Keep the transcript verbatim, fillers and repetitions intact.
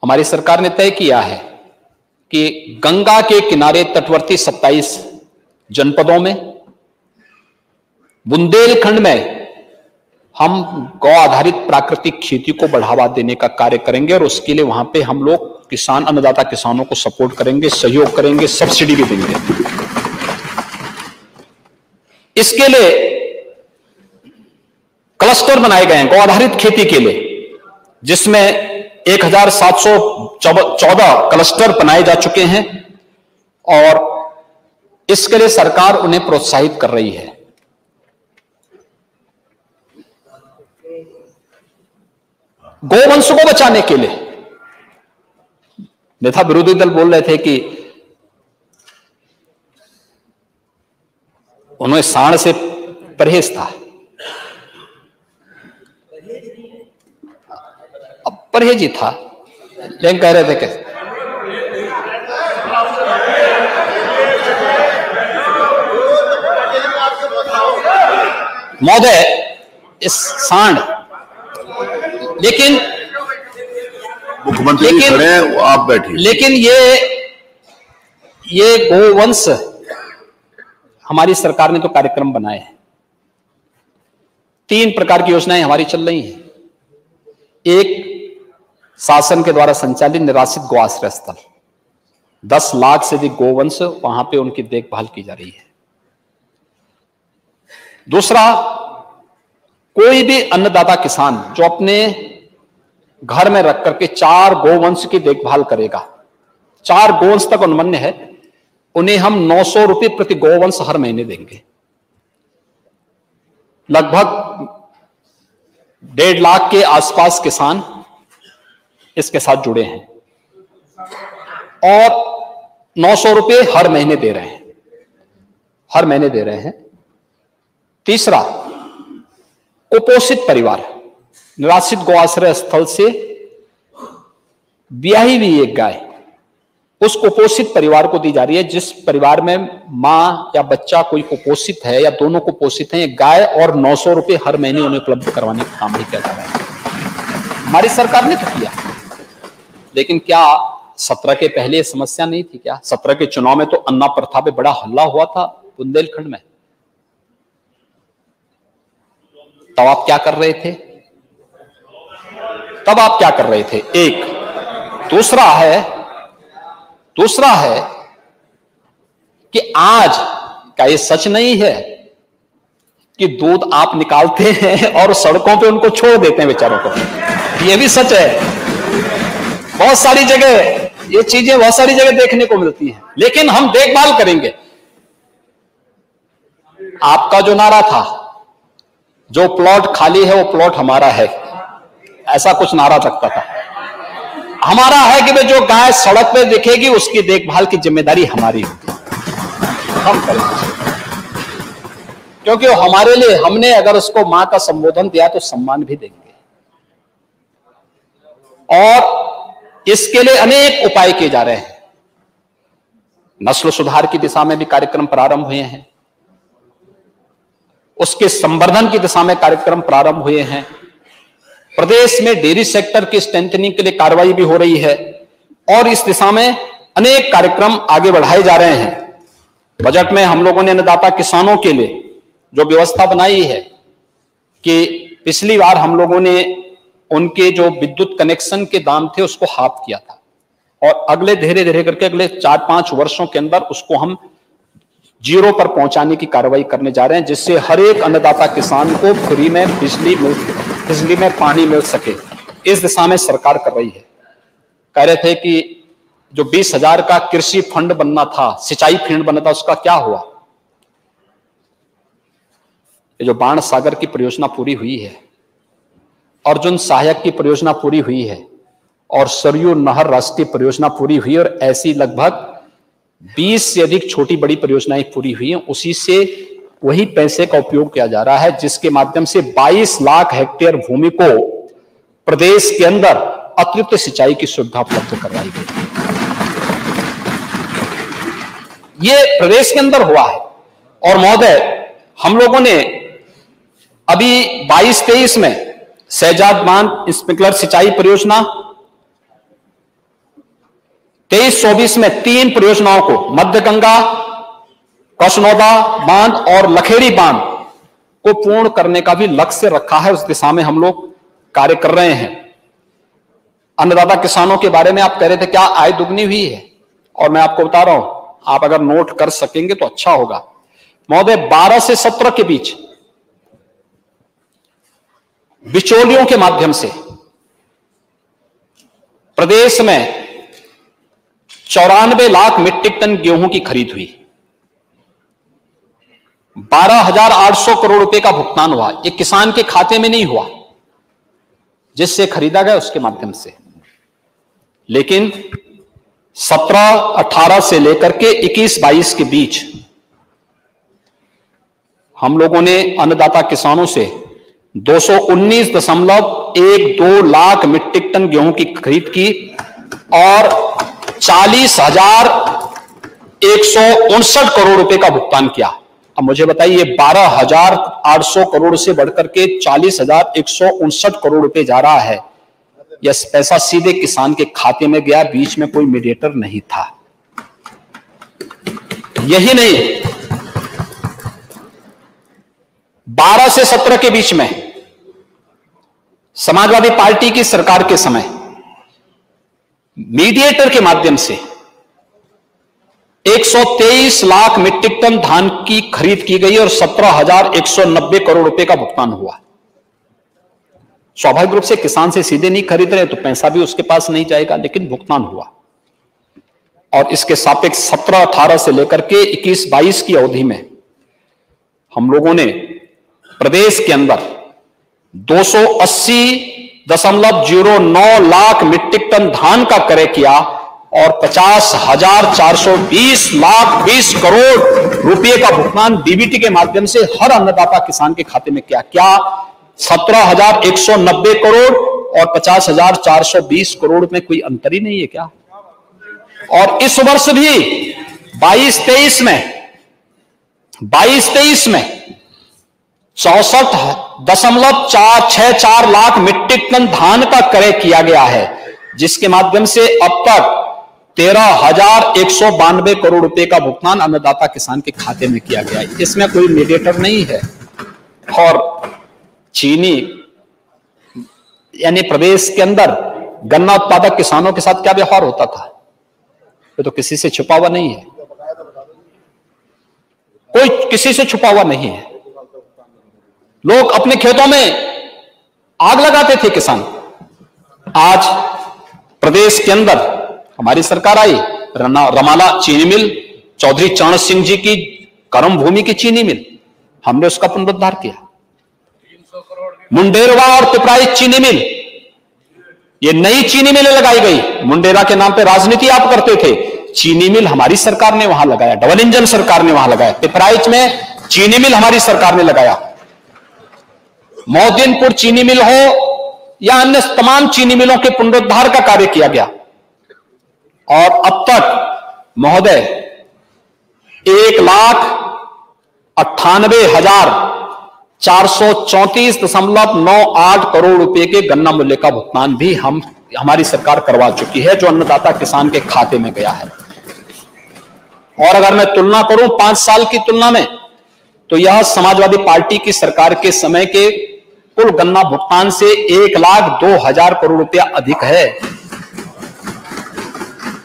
हमारी सरकार ने तय किया है कि गंगा के किनारे तटवर्ती सत्ताईस जनपदों में, बुंदेलखंड में हम गौ आधारित प्राकृतिक खेती को बढ़ावा देने का कार्य करेंगे और उसके लिए वहां पे हम लोग किसान, अन्नदाता किसानों को सपोर्ट करेंगे, सहयोग करेंगे, सब्सिडी भी देंगे। इसके लिए क्लस्टर बनाए गए हैं गौ आधारित खेती के लिए, जिसमें एक हजार सात सौ चौदह क्लस्टर बनाए जा चुके हैं और इसके लिए सरकार उन्हें प्रोत्साहित कर रही है। गौवंश को बचाने के लिए नेता विरोधी दल बोल रहे थे कि उन्हें सांड से परहेज था। अब परहेज ही था, लेकिन कह रहे थे कैसे महोदय इस सांड, लेकिन मुख्यमंत्री खड़े हैं, आप बैठिए। लेकिन ये ये गोवंश हमारी सरकार ने तो कार्यक्रम बनाए हैं। तीन प्रकार की योजनाएं हमारी चल रही हैं। एक, शासन के द्वारा संचालित निराश्रित गौ आश्रय स्थल, दस लाख से अधिक गोवंश वहां पे उनकी देखभाल की जा रही है। दूसरा, कोई भी अन्नदाता किसान जो अपने घर में रख करके चार गोवंश की देखभाल करेगा, चार गोवंश तक अनुमन्य है, उन्हें हम नौ सौ रुपए प्रति गोवंश हर महीने देंगे। लगभग डेढ़ लाख के आसपास किसान इसके साथ जुड़े हैं और नौ सौ रुपए हर महीने दे रहे हैं, हर महीने दे रहे हैं। तीसरा, कुपोषित परिवार, निराश्रित गौ आश्रय स्थल से ब्याही हुई एक गाय उस कुपोषित परिवार को दी जा रही है। जिस परिवार में मां या बच्चा कोई कुपोषित है या दोनों कुपोषित हैं, एक गाय और नौ सौ रुपए हर महीने उन्हें उपलब्ध करवाने का काम भी किया जा रहा है। हमारी सरकार ने तो किया, लेकिन क्या सत्रह के पहले ये समस्या नहीं थी क्या? सत्रह के चुनाव में तो अन्ना प्रथा पे बड़ा हल्ला हुआ था बुंदेलखंड में, तब आप क्या कर रहे थे? तब आप क्या कर रहे थे? एक। दूसरा है दूसरा है कि आज क्या ये सच नहीं है कि दूध आप निकालते हैं और सड़कों पे उनको छोड़ देते हैं बेचारों को? ये भी सच है। बहुत सारी जगह ये चीजें बहुत सारी जगह देखने को मिलती हैं, लेकिन हम देखभाल करेंगे। आपका जो नारा था, जो प्लॉट खाली है वो प्लॉट हमारा है, ऐसा कुछ नारा लगता था। हमारा है कि भाई जो गाय सड़क पे दिखेगी उसकी देखभाल की जिम्मेदारी हमारी होगी, हम करेंगे, क्योंकि हमारे लिए, हमने अगर उसको मां का संबोधन दिया तो सम्मान भी देंगे। और इसके लिए अनेक उपाय किए जा रहे हैं। नस्ल सुधार की दिशा में भी कार्यक्रम प्रारंभ हुए हैं, उसके संवर्धन की दिशा में कार्यक्रम प्रारंभ हुए हैं। प्रदेश में डेयरी सेक्टर की स्ट्रेंथनिंग के लिए कार्रवाई भी हो रही है और इस दिशा में अनेक कार्यक्रम आगे बढ़ाए जा रहे हैं। बजट में हम लोगों ने अन्नदाता किसानों के लिए जो व्यवस्था बनाई है कि पिछली बार हम लोगों ने उनके जो विद्युत कनेक्शन के दाम थे उसको हाफ किया था और अगले धीरे धीरे करके अगले चार पांच वर्षों के अंदर उसको हम जीरो पर पहुंचाने की कार्रवाई करने जा रहे हैं, जिससे हर एक अन्नदाता किसान को फ्री में बिजली मिल बिजली में पानी मिल सके। इस दिशा में सरकार कर रही है। कह रहे थे कि जो बीस हजार का कृषि फंड बनना था, सिंचाई फंड बनना था, उसका क्या हुआ? ये जो बाण सागर की परियोजना पूरी हुई है, अर्जुन सहायक की परियोजना पूरी हुई है और सरयू नहर राष्ट्रीय परियोजना पूरी हुई और ऐसी लगभग बीस से अधिक छोटी बड़ी परियोजनाएं पूरी हुई हैं। उसी से वही पैसे का उपयोग किया जा रहा है, जिसके माध्यम से बाईस लाख हेक्टेयर भूमि को प्रदेश के अंदर अतिरिक्त सिंचाई की सुविधा उपलब्ध करवाई गई। ये प्रदेश के अंदर हुआ है। और महोदय, हम लोगों ने अभी बाईस तेईस में शहजाद बांध स्प्रिंकलर सिंचाई परियोजना, तेईस चौबीस में तीन परियोजनाओं को, मध्य गंगा, कसनौदा बांध और लखेड़ी बांध को पूर्ण करने का भी लक्ष्य रखा है। उस दिशा में हम लोग कार्य कर रहे हैं। अन्नदाता किसानों के बारे में आप कह रहे थे क्या आय दुगनी हुई है, और मैं आपको बता रहा हूं, आप अगर नोट कर सकेंगे तो अच्छा होगा महोदय। बारह से सत्रह के बीच बिचौलियों के माध्यम से प्रदेश में चौरानवे लाख मीट्रिक टन गेहूं की खरीद हुई, बारह हजार आठ सौ करोड़ रुपए का भुगतान हुआ। ये किसान के खाते में नहीं हुआ, जिससे खरीदा गया उसके माध्यम से। लेकिन सत्रह अठारह से लेकर के इक्कीस बाईस के बीच हम लोगों ने अन्नदाता किसानों से दो सौ उन्नीस दशमलव एक दो लाख मीट्रिक टन गेहूं की खरीद की और चालीस हजार एक सौ उनसठ करोड़ रुपए का भुगतान किया। अब मुझे बताइए, बारह हजार आठ सौ करोड़ से बढ़कर के चालीस हजार एक सौ उनसठ करोड़ रुपए जा रहा है। यह पैसा सीधे किसान के खाते में गया, बीच में कोई मीडिएटर नहीं था। यही नहीं, बारह से सत्रह के बीच में समाजवादी पार्टी की सरकार के समय मीडिएटर के माध्यम से एक सौ तेईस लाख मीट्रिक टन धान की खरीद की गई और सत्रह हजार एक सौ नब्बे करोड़ रुपए का भुगतान हुआ। स्वाभाविक रूप से किसान से सीधे नहीं खरीद रहे तो पैसा भी उसके पास नहीं जाएगा, लेकिन भुगतान हुआ। और इसके सापेक्ष सत्रह अठारह से लेकर के इक्कीस बाईस की अवधि में हम लोगों ने प्रदेश के अंदर दो सौ अस्सी दशमलव जीरो नौ लाख मीट्रिक टन धान का क्रय किया और पचास हजार चार सौ बीस लाख बीस करोड़ रुपए का भुगतान डीबीटी के माध्यम से हर अन्नदाता किसान के खाते में किया। क्या सत्रह हजार एक सौ नब्बे करोड़ और पचास हजार चार सौ बीस करोड़ में कोई अंतर ही नहीं है क्या? और इस वर्ष भी बाईस तेईस में बाईस तेईस में चौसठ दशमलव चार छह चार लाख मीट्रिक टन धान का क्रय किया गया है, जिसके माध्यम से अब तक तेरह हजार एक सौ बानवे करोड़ रुपए का भुगतान अन्नदाता किसान के खाते में किया गया है। इसमें कोई मीडिएटर नहीं है। और चीनी यानी प्रदेश के अंदर गन्ना उत्पादक किसानों के साथ क्या व्यवहार होता था, ये तो किसी से छुपा हुआ नहीं है, कोई किसी से छुपा हुआ नहीं है। लोग अपने खेतों में आग लगाते थे किसान। आज प्रदेश के अंदर हमारी सरकार आई, रमाला चीनी मिल, चौधरी चरण सिंह जी की कर्म भूमि की चीनी मिल, हमने उसका पुनरुद्धार किया। मुंडेरवा और पिपराइच चीनी मिल, ये नई चीनी मिलें लगाई गई। मुंडेरा के नाम पे राजनीति आप करते थे, चीनी मिल हमारी सरकार ने वहां लगाया, डबल इंजन सरकार ने वहां लगाया। पिपराइच में चीनी मिल हमारी सरकार ने लगाया। मोहद्दीनपुर चीनी मिल हो या अन्य तमाम चीनी मिलों के पुनरुद्धार का कार्य किया गया। और अब तक महोदय एक लाख अट्ठानबे हजार चार सौ चौंतीस दशमलव नौ आठ करोड़ रुपए के गन्ना मूल्य का भुगतान भी हम हमारी सरकार करवा चुकी है, जो अन्नदाता किसान के खाते में गया है। और अगर मैं तुलना करूं पांच साल की तुलना में, तो यह समाजवादी पार्टी की सरकार के समय के कुल गन्ना भुगतान से एक लाख दो हजार करोड़ रुपया अधिक है।